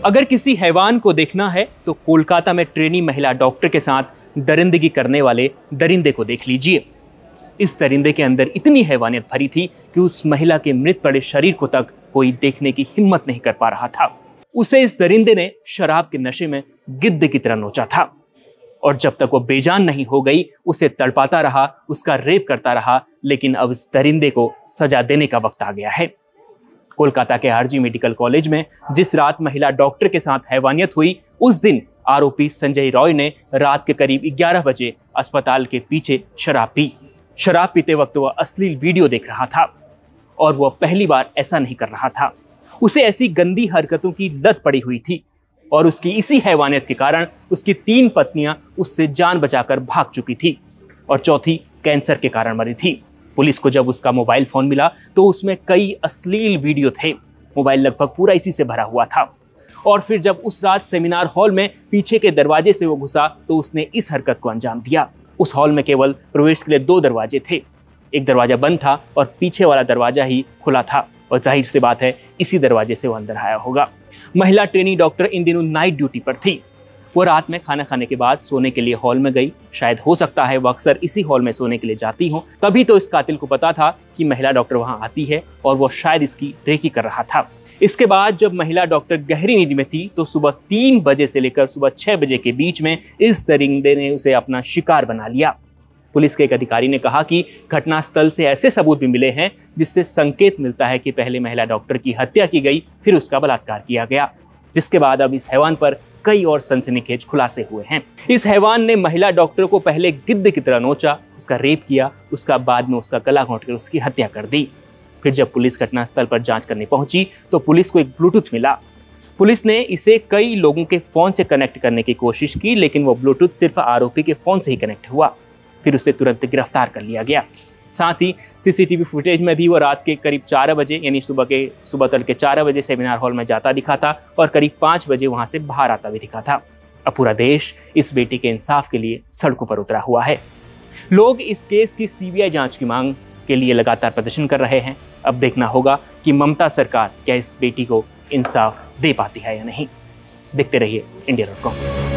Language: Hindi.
अगर किसी हैवान को देखना है तो कोलकाता में ट्रेनी महिला डॉक्टर के साथ दरिंदगी करने वाले दरिंदे को देख लीजिए। इस दरिंदे के अंदर इतनी हैवानियत भरी थी कि उस महिला के मृत पड़े शरीर को तक कोई देखने की हिम्मत नहीं कर पा रहा था। उसे इस दरिंदे ने शराब के नशे में गिद्ध की तरह नोचा था और जब तक वो बेजान नहीं हो गई उसे तड़पाता रहा, उसका रेप करता रहा। लेकिन अब इस दरिंदे को सजा देने का वक्त आ गया है। कोलकाता के आरजी मेडिकल कॉलेज में जिस रात महिला डॉक्टर के साथ हैवानियत हुई, उस दिन आरोपी संजय रॉय ने रात के करीब 11 बजे अस्पताल के पीछे शराब पी। शराब पीते वक्त वह अश्लील वीडियो देख रहा था और वह पहली बार ऐसा नहीं कर रहा था। उसे ऐसी गंदी हरकतों की लत पड़ी हुई थी और उसकी इसी हैवानियत के कारण उसकी 3 पत्नियां उससे जान बचाकर भाग चुकी थी और चौथी कैंसर के कारण मरी थी। पुलिस को जब उसका मोबाइल फोन मिला तो उसमें कई अश्लील वीडियो थे। मोबाइल लगभग पूरा इसी से भरा हुआ था। और फिर जब उस रात सेमिनार हॉल में पीछे के दरवाजे से वो घुसा तो उसने इस हरकत को अंजाम दिया। उस हॉल में केवल प्रवेश के लिए 2 दरवाजे थे। एक दरवाजा बंद था और पीछे वाला दरवाजा ही खुला था और जाहिर सी बात है इसी दरवाजे से वो अंदर आया होगा। महिला ट्रेनी डॉक्टर इन दिनों नाइट ड्यूटी पर थी। वो रात में खाना खाने के बाद सोने के लिए हॉल में गई। शायद हो सकता है वो अक्सर इसी हॉल में सोने के लिए जाती हो। तभी तो इस कातिल को पता था कि महिला डॉक्टर वहां आती है और वो शायद इसकी रेकी कर रहा था। इसके बाद जब महिला डॉक्टर गहरी नींद में थी तो सुबह 3 बजे से लेकर सुबह 6 बजे के बीच में इस दरिंदे ने उसे अपना शिकार बना लिया। पुलिस के एक अधिकारी ने कहा कि घटनास्थल से ऐसे सबूत भी मिले हैं जिससे संकेत मिलता है कि पहले महिला डॉक्टर की हत्या की गई, फिर उसका बलात्कार किया गया, जिसके बाद अब इस हैवान पर कई और सनसनीखेज खुलासे हुए हैं। इस हैवान ने महिला डॉक्टर को पहले गिद्ध की तरह नोचा, उसका रेप किया, उसका बाद में उसका गला घोंट कर उसकी हत्या कर दी। फिर जब पुलिस घटनास्थल पर जांच करने पहुंची तो पुलिस को एक ब्लूटूथ मिला। पुलिस ने इसे कई लोगों के फोन से कनेक्ट करने की कोशिश की, लेकिन वो ब्लूटूथ सिर्फ आरोपी के फोन से ही कनेक्ट हुआ। फिर उसे तुरंत गिरफ्तार कर लिया गया। साथ ही सीसीटीवी फुटेज में भी वो रात के करीब 4 बजे यानी सुबह तड़के 4 बजे सेमिनार हॉल में जाता दिखा था और करीब 5 बजे वहां से बाहर आता भी दिखा था। अब पूरा देश इस बेटी के इंसाफ के लिए सड़कों पर उतरा हुआ है। लोग इस केस की सीबीआई जांच की मांग के लिए लगातार प्रदर्शन कर रहे हैं। अब देखना होगा कि ममता सरकार क्या इस बेटी को इंसाफ दे पाती है या नहीं। देखते रहिए इंडिया.com।